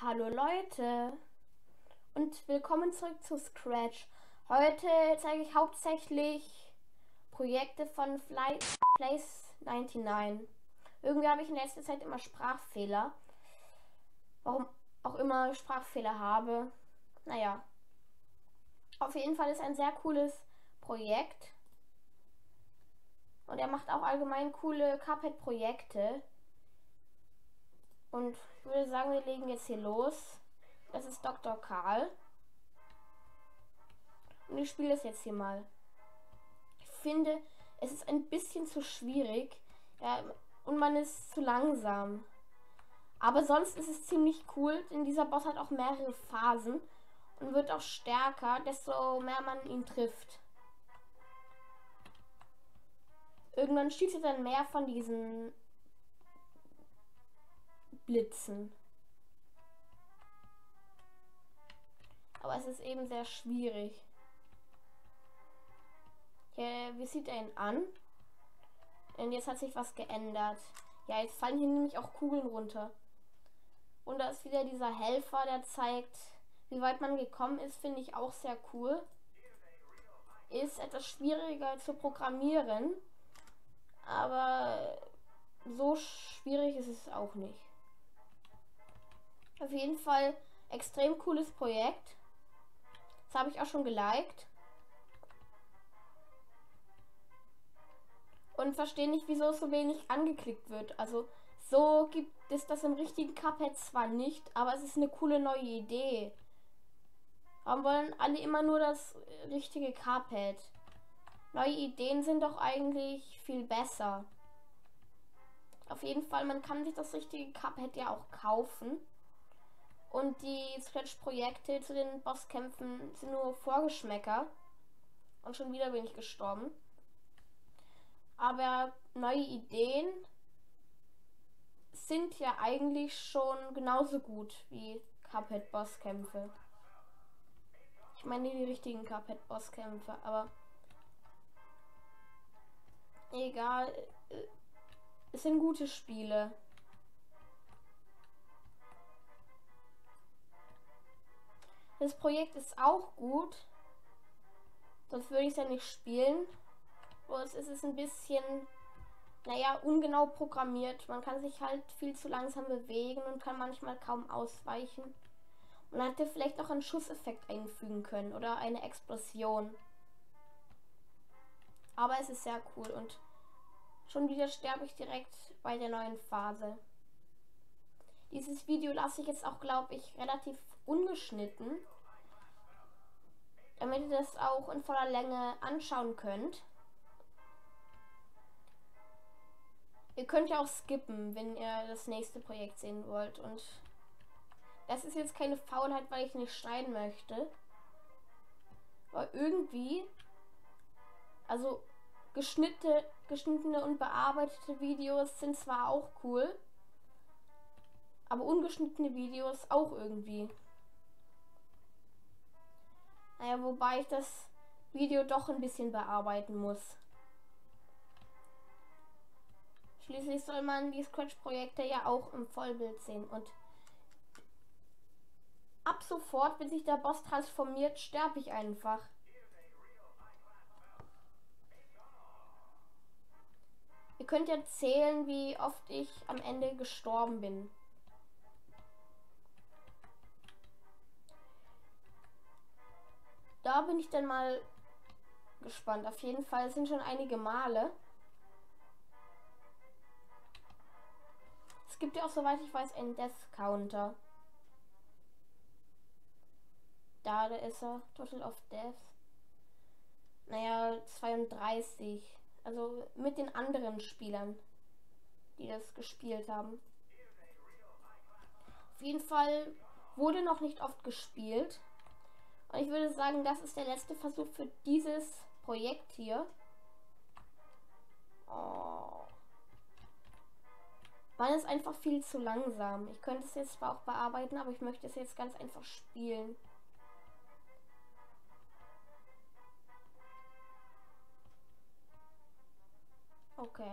Hallo Leute und willkommen zurück zu Scratch. Heute zeige ich hauptsächlich Projekte von Place 99. Irgendwie habe ich in letzter Zeit immer Sprachfehler. Warum auch immer Sprachfehler habe. Naja, auf jeden Fall ist ein sehr cooles Projekt. Und er macht auch allgemein coole Cuphead-Projekte. Und ich würde sagen, wir legen jetzt hier los. Das ist Dr. Karl. Und ich spiele das jetzt hier mal. Ich finde, es ist ein bisschen zu schwierig. Ja, und man ist zu langsam. Aber sonst ist es ziemlich cool, denn dieser Boss hat auch mehrere Phasen und wird auch stärker, desto mehr man ihn trifft. Irgendwann schießt er dann mehr von diesen Blitzen. Aber es ist eben sehr schwierig. Hier, wie sieht er ihn an? Und jetzt hat sich was geändert. Ja, jetzt fallen hier nämlich auch Kugeln runter. Und da ist wieder dieser Helfer, der zeigt, wie weit man gekommen ist, finde ich auch sehr cool. Ist etwas schwieriger zu programmieren, aber so schwierig ist es auch nicht. Auf jeden Fall extrem cooles Projekt. Das habe ich auch schon geliked. Und verstehe nicht, wieso es so wenig angeklickt wird. Also so gibt es das im richtigen Cuphead zwar nicht, aber es ist eine coole neue Idee. Warum wollen alle immer nur das richtige Cuphead? Neue Ideen sind doch eigentlich viel besser. Auf jeden Fall, man kann sich das richtige Cuphead ja auch kaufen. Und die Scratch-Projekte zu den Bosskämpfen sind nur Vorgeschmäcker. Und schon wieder bin ich gestorben. Aber neue Ideen sind ja eigentlich schon genauso gut wie Cuphead-Bosskämpfe. Ich meine die richtigen Cuphead-Bosskämpfe, aber egal. Es sind gute Spiele. Das Projekt ist auch gut. Sonst würde ich es ja nicht spielen. Bloß ist es ein bisschen, naja, ungenau programmiert. Man kann sich halt viel zu langsam bewegen und kann manchmal kaum ausweichen. Man hätte vielleicht auch einen Schusseffekt einfügen können oder eine Explosion. Aber es ist sehr cool und schon wieder sterbe ich direkt bei der neuen Phase. Dieses Video lasse ich jetzt auch, glaube ich, relativ ungeschnitten, damit ihr das auch in voller Länge anschauen könnt. Ihr könnt ja auch skippen, wenn ihr das nächste Projekt sehen wollt. Und das ist jetzt keine Faulheit, weil ich nicht schneiden möchte. Aber irgendwie, also geschnittene und bearbeitete Videos sind zwar auch cool, aber ungeschnittene Videos auch irgendwie. Naja, wobei ich das Video doch ein bisschen bearbeiten muss. Schließlich soll man die Scratch-Projekte ja auch im Vollbild sehen. Und ab sofort, wenn sich der Boss transformiert, sterbe ich einfach. Ihr könnt ja zählen, wie oft ich am Ende gestorben bin. Da bin ich dann mal gespannt. Auf jeden Fall sind schon einige Male. Es gibt ja auch, soweit ich weiß, einen Death Counter. Da ist er. Total of Death. Naja, 32. Also mit den anderen Spielern, die das gespielt haben. Auf jeden Fall wurde noch nicht oft gespielt. Und ich würde sagen, das ist der letzte Versuch für dieses Projekt hier. Oh. Man ist einfach viel zu langsam. Ich könnte es jetzt zwar auch bearbeiten, aber ich möchte es jetzt ganz einfach spielen.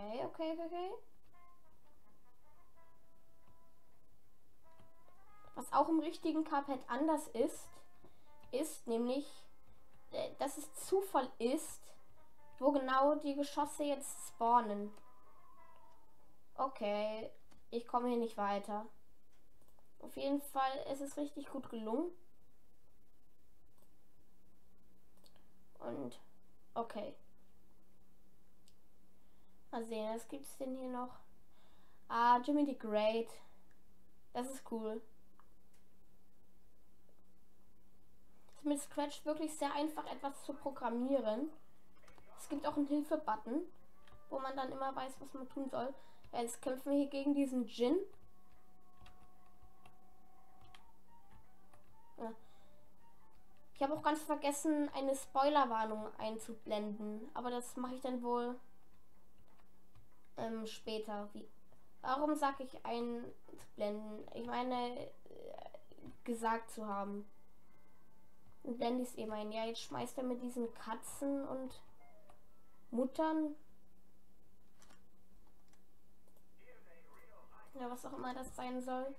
Okay. Was auch im richtigen Cuphead anders ist nämlich, dass es Zufall ist, wo genau die Geschosse jetzt spawnen. Okay, ich komme hier nicht weiter. Auf jeden Fall ist es richtig gut gelungen. Und okay. Mal sehen, was gibt es denn hier noch? Ah, Jimmy the Great. Das ist cool. Ist mit Scratch wirklich sehr einfach, etwas zu programmieren. Es gibt auch einen Hilfe-Button, wo man dann immer weiß, was man tun soll. Jetzt kämpfen wir hier gegen diesen Djinn. Ja. Ich habe auch ganz vergessen, eine Spoilerwarnung einzublenden. Aber das mache ich dann wohl später. Warum sage ich einblenden? Ich meine, gesagt zu haben. Und blende ich es eben ein. Ja, jetzt schmeißt er mit diesen Katzen und Muttern. Ja, was auch immer das sein soll.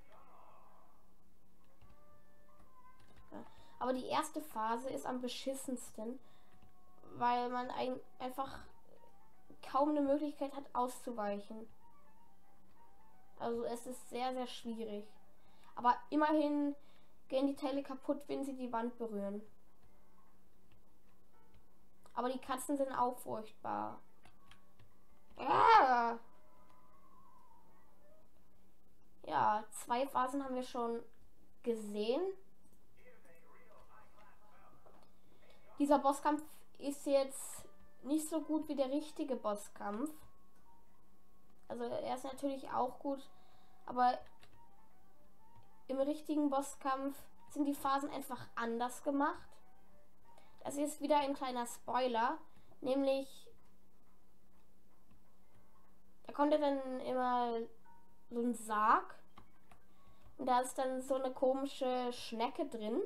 Ja. Aber die erste Phase ist am beschissensten, weil man einfach kaum eine Möglichkeit hat auszuweichen. Also es ist sehr, sehr schwierig. Aber immerhin gehen die Teile kaputt, wenn sie die Wand berühren. Aber die Katzen sind auch furchtbar. Ah! Ja, 2 Phasen haben wir schon gesehen. Dieser Bosskampf ist jetzt nicht so gut wie der richtige Bosskampf. Also er ist natürlich auch gut, aber im richtigen Bosskampf sind die Phasen einfach anders gemacht. Das ist wieder ein kleiner Spoiler, nämlich da kommt ja dann immer so ein Sarg und da ist dann so eine komische Schnecke drin.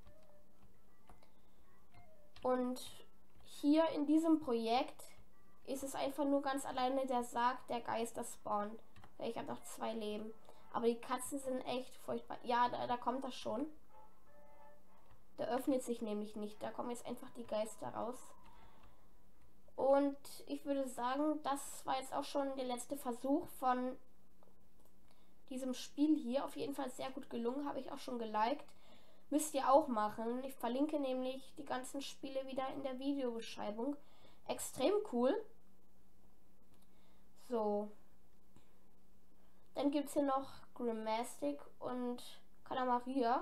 Und hier in diesem Projekt ist es einfach nur ganz alleine der Sarg, der Geister spawnt. Ich habe noch 2 Leben. Aber die Katzen sind echt furchtbar. Ja, da kommt das schon. Der öffnet sich nämlich nicht. Da kommen jetzt einfach die Geister raus. Und ich würde sagen, das war jetzt auch schon der letzte Versuch von diesem Spiel hier. Auf jeden Fall sehr gut gelungen. Habe ich auch schon geliked. Müsst ihr auch machen. Ich verlinke nämlich die ganzen Spiele wieder in der Videobeschreibung. Extrem cool. So. Dann gibt es hier noch Grimmastic und Kalamaria.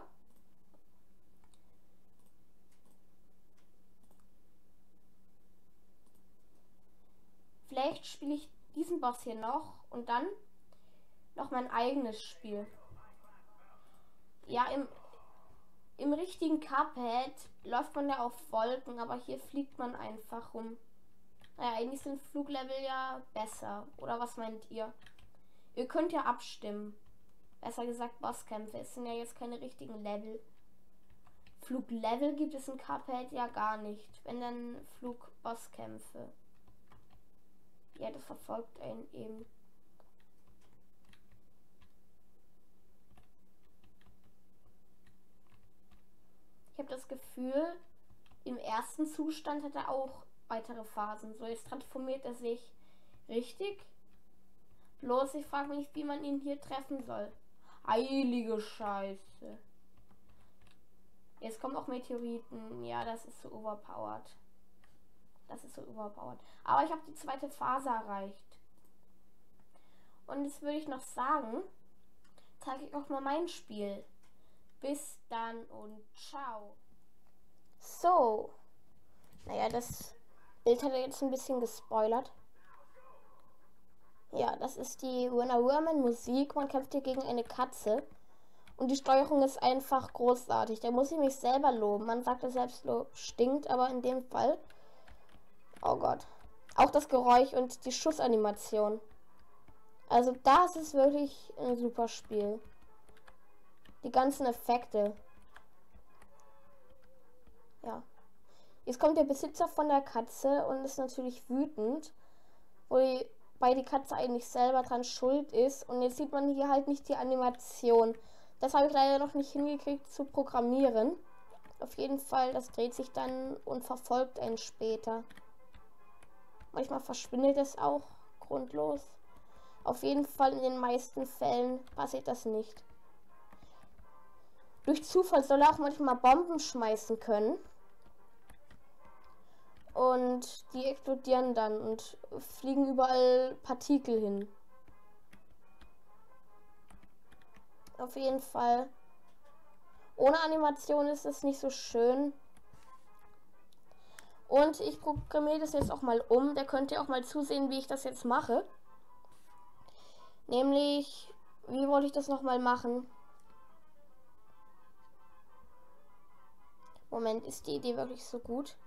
Vielleicht spiele ich diesen Boss hier noch und dann noch mein eigenes Spiel. Ja, im richtigen Cuphead läuft man ja auf Wolken, aber hier fliegt man einfach rum. Naja, eigentlich sind Fluglevel ja besser. Oder was meint ihr? Ihr könnt ja abstimmen. Besser gesagt Bosskämpfe. Es sind ja jetzt keine richtigen Level. Fluglevel gibt es in Cuphead ja gar nicht. Wenn dann Flugbosskämpfe. Ja, das verfolgt einen eben. Ich habe das Gefühl, im ersten Zustand hat er auch weitere Phasen. So, jetzt transformiert er sich richtig. Bloß ich frage mich, wie man ihn hier treffen soll. Heilige Scheiße. Jetzt kommen auch Meteoriten. Ja, das ist so overpowered. Das ist so überpowered. Aber ich habe die 2. Phase erreicht. Und jetzt würde ich noch sagen, zeige ich auch mal mein Spiel. Bis dann und ciao. So. Naja, das Bild hat er jetzt ein bisschen gespoilert. Ja, das ist die Winner Woman Musik. Man kämpft hier gegen eine Katze. Und die Steuerung ist einfach großartig. Da muss ich mich selber loben. Man sagt, das Selbstlob stinkt, aber in dem Fall... Oh Gott. Auch das Geräusch und die Schussanimation. Also das ist wirklich ein super Spiel. Die ganzen Effekte. Ja. Jetzt kommt der Besitzer von der Katze und ist natürlich wütend. Wobei die Katze eigentlich selber dran schuld ist. Und jetzt sieht man hier halt nicht die Animation. Das habe ich leider noch nicht hingekriegt zu programmieren. Auf jeden Fall, das dreht sich dann und verfolgt einen später. Manchmal verschwindet es auch grundlos. Auf jeden Fall in den meisten Fällen passiert das nicht. Durch Zufall soll er auch manchmal Bomben schmeißen können. Und die explodieren dann und fliegen überall Partikel hin. Auf jeden Fall. Ohne Animation ist es nicht so schön. Und ich programmiere das jetzt auch mal um. Da könnt ihr auch mal zusehen, wie ich das jetzt mache. Nämlich, wie wollte ich das nochmal machen? Moment, ist die Idee wirklich so gut?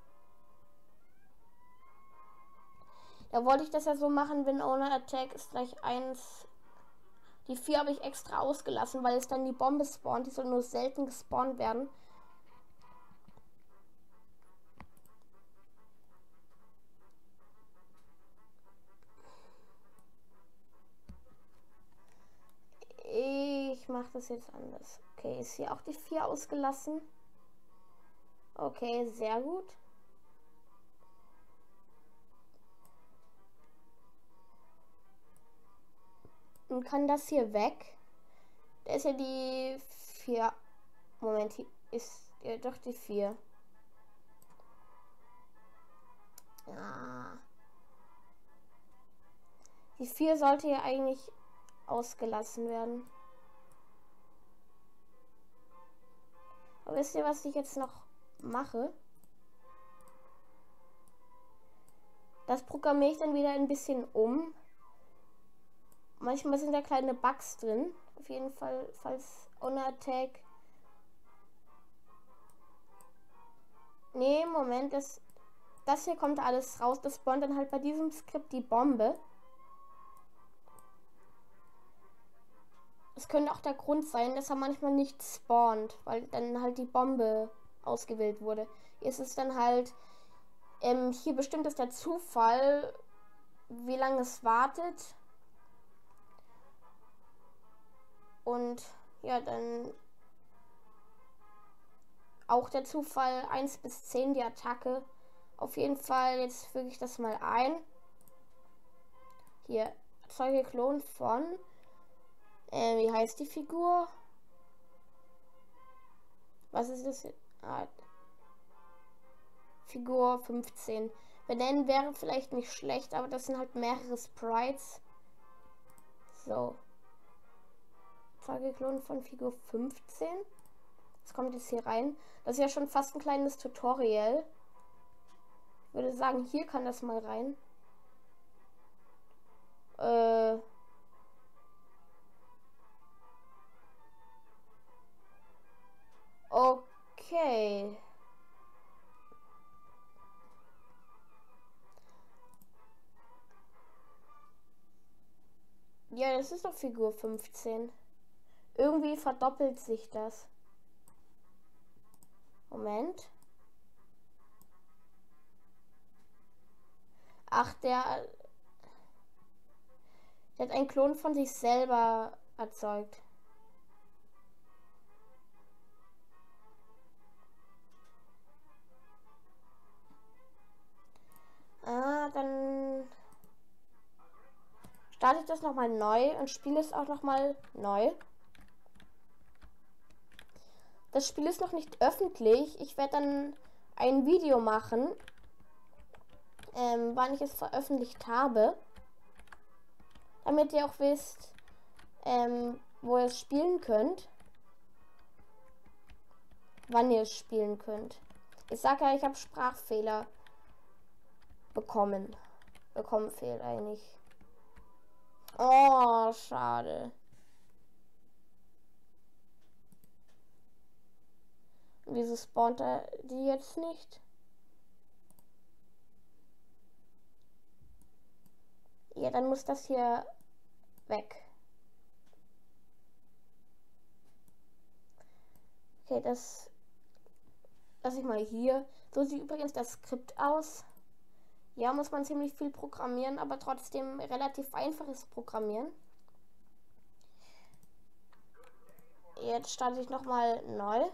Da wollte ich das ja so machen, wenn Owner Attack ist gleich 1. Die 4 habe ich extra ausgelassen, weil es dann die Bombe spawnt. Die soll nur selten gespawnt werden. Ich mache das jetzt anders. Okay, ist hier auch die 4 ausgelassen? Okay, sehr gut. Und kann das hier weg? Da ist ja die 4. Moment, hier ist ja doch die 4. Ja. Die 4 sollte ja eigentlich ausgelassen werden. Aber wisst ihr, was ich jetzt noch mache? Das programmiere ich dann wieder ein bisschen um. Manchmal sind da kleine Bugs drin. Auf jeden Fall, falls Owner Attack. Nee, Moment, das hier kommt alles raus. Das spawnt dann halt bei diesem Skript die Bombe. Es könnte auch der Grund sein, dass er manchmal nicht spawnt, weil dann halt die Bombe ausgewählt wurde. Hier ist es dann halt, hier bestimmt ist der Zufall, wie lange es wartet. Und ja, dann auch der Zufall 1 bis 10 die Attacke. Auf jeden Fall, jetzt füge ich das mal ein. Hier, Zeuge Klon von, wie heißt die Figur? Was ist das? Ah, Figur 15. Benennen wäre vielleicht nicht schlecht, aber das sind halt mehrere Sprites. So. Zeuge-Klon von Figur 15. Das kommt jetzt hier rein. Das ist ja schon fast ein kleines Tutorial. Ich würde sagen, hier kann das mal rein. Okay. Ja, das ist doch Figur 15. Irgendwie verdoppelt sich das. Moment. Ach, der hat einen Klon von sich selber erzeugt. Ah, dann starte ich das nochmal neu und spiele es auch nochmal neu. Das Spiel ist noch nicht öffentlich. Ich werde dann ein Video machen, wann ich es veröffentlicht habe. Damit ihr auch wisst, wo ihr es spielen könnt. Wann ihr es spielen könnt. Ich sage ja, ich habe Sprachfehler bekommen. Bekommen fehlt eigentlich. Oh, schade. Wieso spawnt er die jetzt nicht? Ja, dann muss das hier weg. Okay, das lasse ich mal hier. So sieht übrigens das Skript aus. Ja, muss man ziemlich viel programmieren, aber trotzdem relativ einfaches Programmieren. Jetzt starte ich nochmal neu.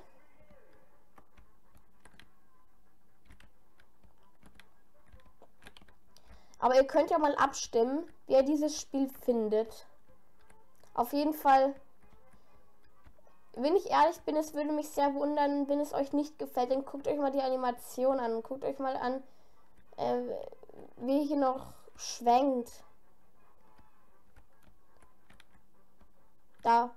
Aber ihr könnt ja mal abstimmen, wie ihr dieses Spiel findet. Auf jeden Fall, wenn ich ehrlich bin, es würde mich sehr wundern, wenn es euch nicht gefällt. Dann guckt euch mal die Animation an. Guckt euch mal an, wie hier noch schwenkt. Da.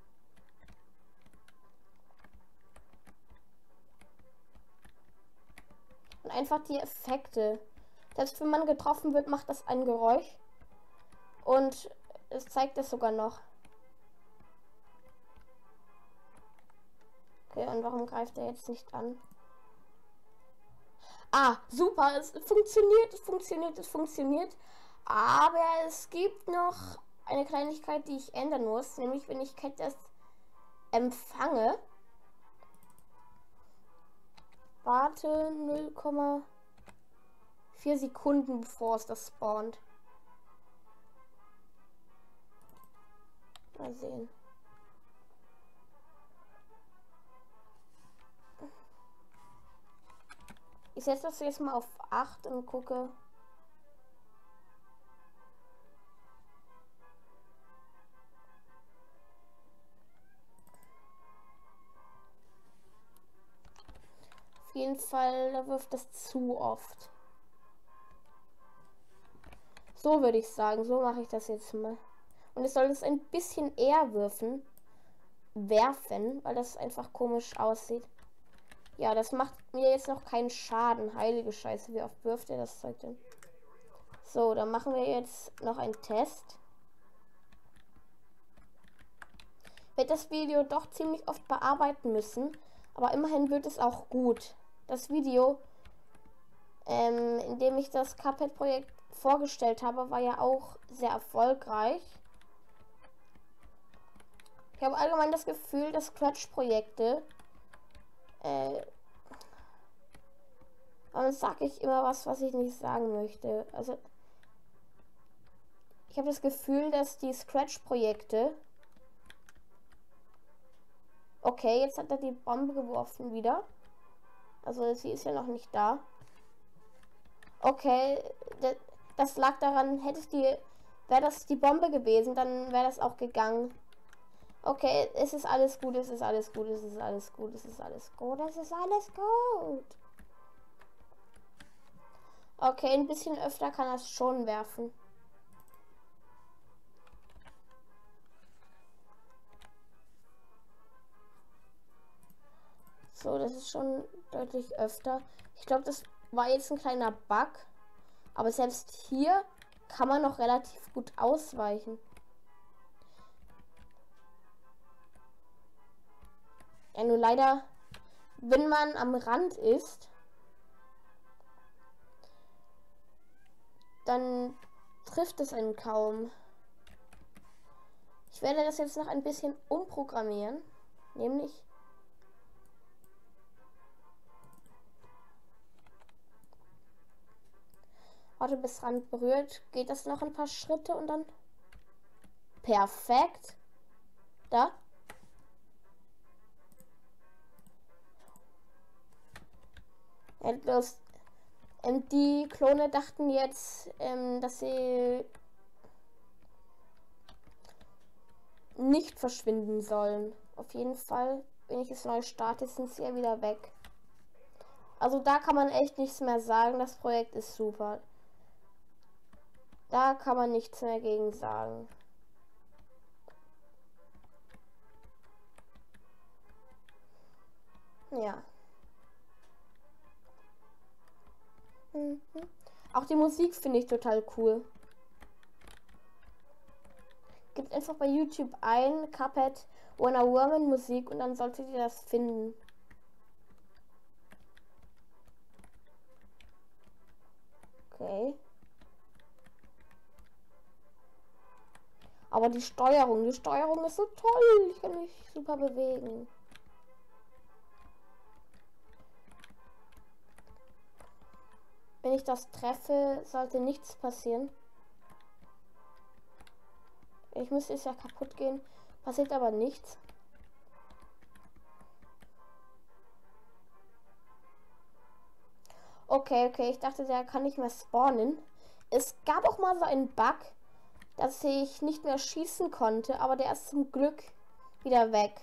Und einfach die Effekte. Selbst wenn man getroffen wird, macht das ein Geräusch. Und es zeigt es sogar noch. Okay, und warum greift er jetzt nicht an? Ah, super, es funktioniert, es funktioniert, es funktioniert. Aber es gibt noch eine Kleinigkeit, die ich ändern muss. Nämlich, wenn ich Cat empfange. Warte 0,4 Sekunden, bevor es das spawnt. Mal sehen. Ich setze das jetzt mal auf 8 und gucke. Auf jeden Fall, da wirft das zu oft. So würde ich sagen, so mache ich das jetzt mal. Und es soll es ein bisschen eher werfen, weil das einfach komisch aussieht. Ja, das macht mir jetzt noch keinen Schaden. Heilige Scheiße, wie oft wirft er das Zeug denn? So, dann machen wir jetzt noch einen Test. Ich werde das Video doch ziemlich oft bearbeiten müssen, aber immerhin wird es auch gut. Das Video, in dem ich das Cuphead-Projekt vorgestellt habe, war ja auch sehr erfolgreich. Ich habe allgemein das Gefühl, dass Scratch-Projekte, dann sage ich immer was ich nicht sagen möchte. Also, ich habe das Gefühl, dass die Scratch-Projekte... Okay, jetzt hat er die Bombe geworfen wieder. Also, sie ist ja noch nicht da. Okay, das lag daran, wäre das die Bombe gewesen, dann wäre das auch gegangen. Okay, es ist alles gut, es ist alles gut, es ist alles gut, es ist alles gut, es ist alles gut. Okay, ein bisschen öfter kann er es schon werfen. So, das ist schon deutlich öfter. Ich glaube, das war jetzt ein kleiner Bug. Aber selbst hier kann man noch relativ gut ausweichen. Ja, nur leider, wenn man am Rand ist, dann trifft es einen kaum. Ich werde das jetzt noch ein bisschen umprogrammieren. Nämlich warte, bis Rand berührt. Geht das noch ein paar Schritte und dann... Perfekt. Da. Endlos. Die Klone dachten jetzt, dass sie nicht verschwinden sollen. Auf jeden Fall, wenn ich es neu starte, sind sie ja wieder weg. Also da kann man echt nichts mehr sagen. Das Projekt ist super. Da kann man nichts mehr gegen sagen. Ja. Auch die Musik finde ich total cool. Gebt einfach bei YouTube ein Cuphead Wonder Woman Musik und dann solltet ihr das finden. Okay. Aber die Steuerung ist so toll. Ich kann mich super bewegen. Wenn ich das treffe, sollte nichts passieren. Ich müsste es ja kaputt gehen. Passiert aber nichts. Okay, ich dachte, der kann nicht mehr spawnen. Es gab auch mal so einen Bug, dass ich nicht mehr schießen konnte, aber der ist zum Glück wieder weg.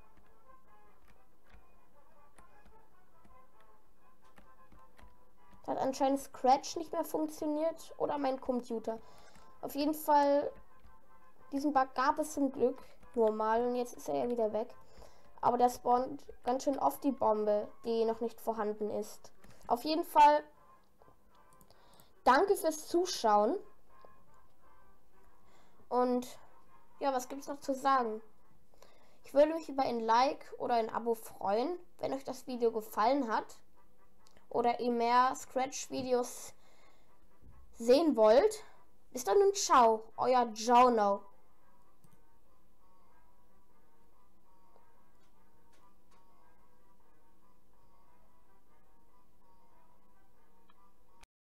Da hat anscheinend Scratch nicht mehr funktioniert oder mein Computer. Auf jeden Fall, diesen Bug gab es zum Glück nur mal und jetzt ist er ja wieder weg. Aber der spawnt ganz schön oft die Bombe, die noch nicht vorhanden ist. Auf jeden Fall, danke fürs Zuschauen. Und ja, was gibt es noch zu sagen? Ich würde mich über ein Like oder ein Abo freuen, wenn euch das Video gefallen hat. Oder ihr mehr Scratch-Videos sehen wollt. Bis dann und ciao, euer Jono.